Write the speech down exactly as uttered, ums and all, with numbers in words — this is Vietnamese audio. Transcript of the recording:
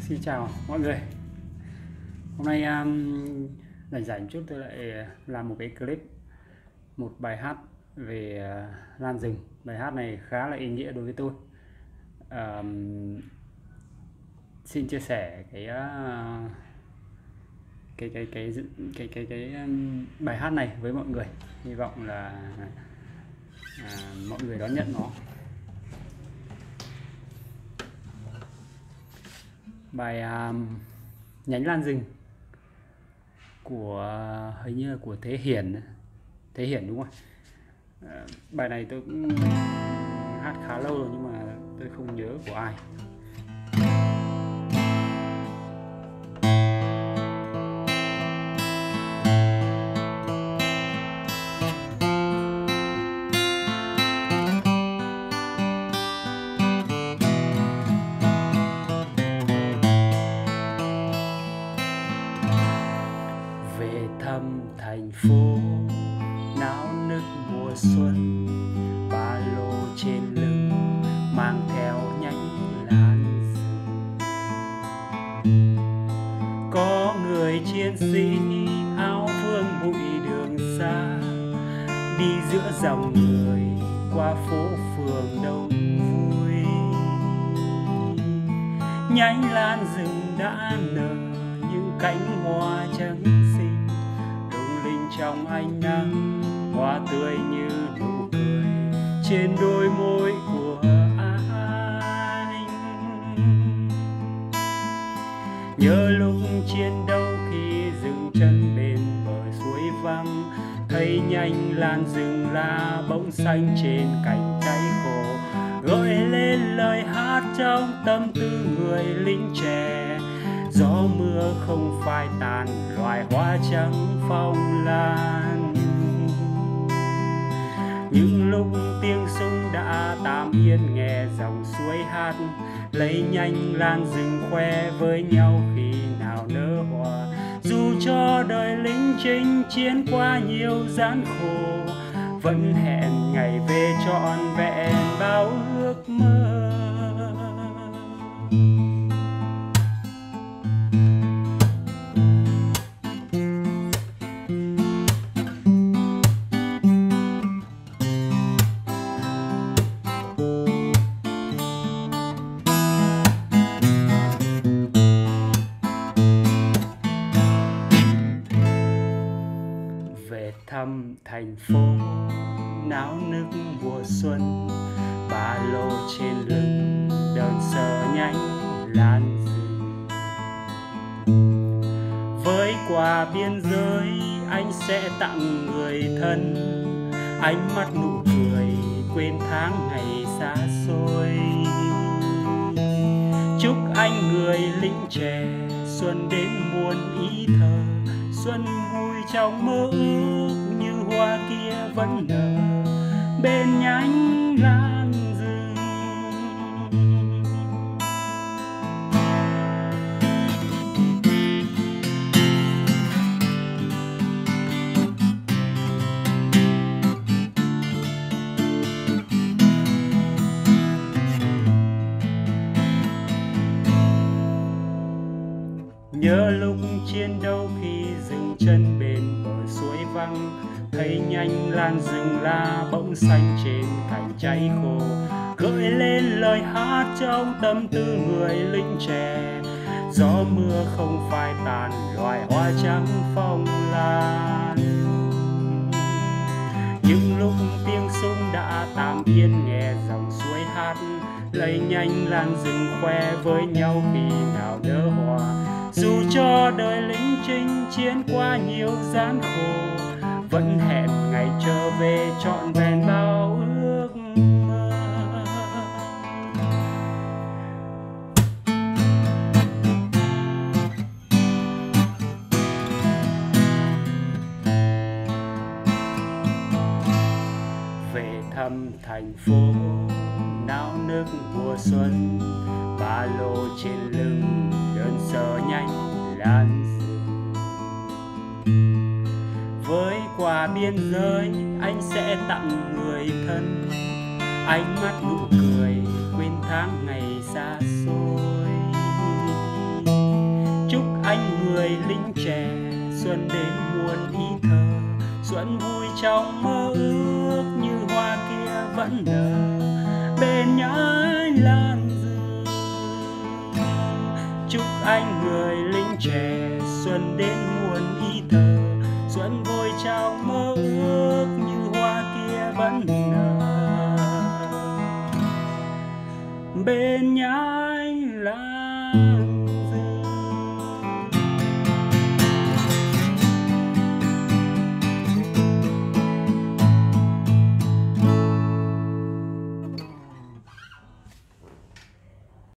Xin chào mọi người. Hôm nay um, rảnh rảnh chút tôi lại làm một cái clip, một bài hát về uh, lan rừng. Bài hát này khá là ý nghĩa đối với tôi. Um, xin chia sẻ cái uh, cái cái cái cái cái cái, cái um, bài hát này với mọi người. Hy vọng là uh, mọi người đón nhận nó. Bài um, Nhánh lan rừng của hình như là của Thế Hiển, Thế Hiển đúng không? À, bài này tôi cũng hát khá lâu rồi nhưng mà tôi không nhớ của ai. Về thăm thành phố náo nức mùa xuân, ba lô trên lưng mang theo nhánh lan rừng. Có người chiến sĩ áo vương bụi đường xa, đi giữa dòng người qua phố phường đông vui. Nhánh lan rừng đã nở những cánh hoa trắng xinh, lung linh trong ánh nắng, hoa tươi như nụ cười trên đôi môi của anh. Nhớ lúc chiến đấu khi dừng chân bên bờ suối vắng, thấy nhánh lan rừng lá bỗng xanh trên cành cháy khô, gợi lên lời hát trong tâm tư người lính trẻ. Gió mưa không phai tàn loài hoa trắng phong lan. Những lúc tiếng súng đã tạm yên, nghe dòng suối hát, lấy nhánh lan rừng khoe với nhau khi nào nở hoa. Dù cho đời lính chinh chiến qua nhiều gian khổ, vẫn hẹn ngày về trọn vẹn bao ước mơ. Về thăm thành phố náo nức mùa xuân, ba lô trên lưng đơn sơ nhánh lan rừng. Với quà biên giới anh sẽ tặng người thân, ánh mắt nụ cười quên tháng ngày xa xôi. Chúc anh người lính trẻ xuân đến muôn ý thơ, xuân vui trong mơ ước như hoa kia vẫn nở bên nhánh lan rừng. Nhớ lúc chiến đấu khi dừng chân bên bờ suối vắng, thấy nhánh lan rừng lá bỗng xanh trên cành cháy khô, gợi lên lời hát trong tâm tư người lính trẻ. Gió mưa không phai tàn loài hoa trắng phong lan. Những lúc tiếng súng đã tạm yên, nghe dòng suối hát, lấy nhánh lan rừng khoe với nhau khi nào nở hoa. Dù cho đời lính chinh chiến qua nhiều gian khổ, vẫn hẹn ngày trở về trọn vẹn bao ước mơ. Về thăm thành phố náo nức mùa xuân, ba lô trên lưng đơn sơ nhánh lan rừng. Với quà biên giới anh sẽ tặng người thân, ánh mắt nụ cười quên tháng ngày xa xôi. người lính trẻ, xuân đến muôn ý thơ, xuân vui trong mơ ước như hoa kia vẫn nở bên nhánh lan rừng. Chúc anh người lính trẻ, xuân đến muôn ý thơ, xuân vui trong mơ ước như hoa kia vẫn nở bên nhánh